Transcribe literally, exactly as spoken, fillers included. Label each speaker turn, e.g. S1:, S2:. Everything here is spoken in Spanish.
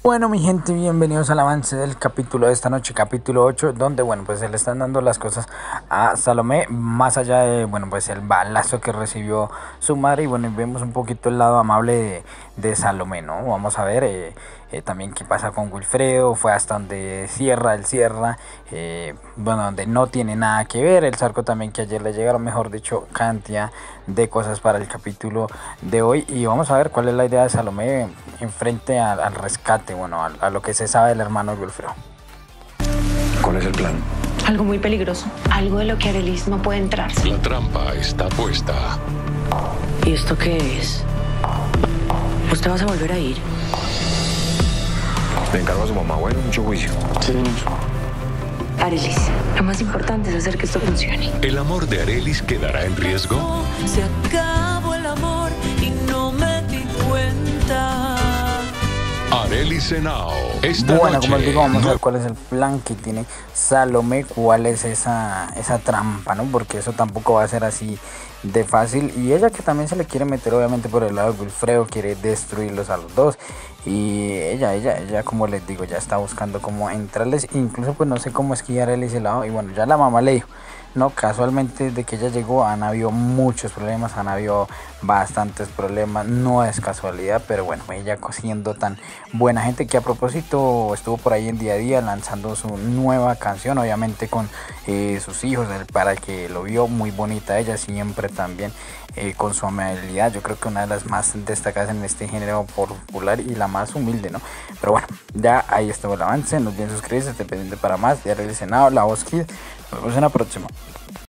S1: Bueno, mi gente, bienvenidos al avance del capítulo de esta noche, capítulo ocho, donde, bueno, pues se le están dando las cosas a Salomé, más allá de, bueno, pues el balazo que recibió su madre, y bueno, y vemos un poquito el lado amable de, de Salomé, ¿no? Vamos a ver eh, eh, también qué pasa con Wilfredo, fue hasta donde cierra, el cierra, eh, bueno, donde no tiene nada que ver, el Zarco también que ayer le llegaron, mejor dicho, cantidad de cosas para el capítulo de hoy, y vamos a ver cuál es la idea de Salomé en frente al, al rescate, bueno, a, a lo que se sabe del hermano de Wilfredo.
S2: ¿Cuál es el plan?
S3: Algo muy peligroso, algo de lo que Arelis no puede entrarse.
S4: La trampa está puesta.
S3: ¿Y esto qué es? ¿Usted vas a volver a ir?
S2: Le encargo a su mamá, bueno, mucho juicio.
S3: Sí, Arelis, lo más importante es hacer que esto funcione.
S4: ¿El amor de Arelis quedará en riesgo?
S5: Se acabó el amor y no me di cuenta.
S4: Arelis Henao. Esta
S1: Bueno,
S4: noche,
S1: como les digo, vamos
S4: no...
S1: a ver cuál es el plan que tiene Salomé, cuál es esa, esa trampa, ¿no? Porque eso tampoco va a ser así de fácil. Y ella que también se le quiere meter obviamente por el lado de Wilfredo, quiere destruirlos a los dos. Y ella, ella, ella, como les digo, ya está buscando cómo entrarles. Incluso pues no sé cómo esquivar él ese lado. Y bueno, ya la mamá le dijo. No, casualmente desde que ella llegó han habido muchos problemas, han habido bastantes problemas, no es casualidad, pero bueno, ella siendo tan buena gente que a propósito estuvo por ahí en día a día lanzando su nueva canción, obviamente con eh, sus hijos, el para que lo vio, muy bonita ella siempre también. Eh, con su amabilidad, yo creo que una de las más destacadas en este género popular y la más humilde, ¿no? Pero bueno, ya ahí estuvo el avance, no olviden suscribirse, esté pendiente para más, ya regresé nada, la voz Kid, nos vemos en la próxima.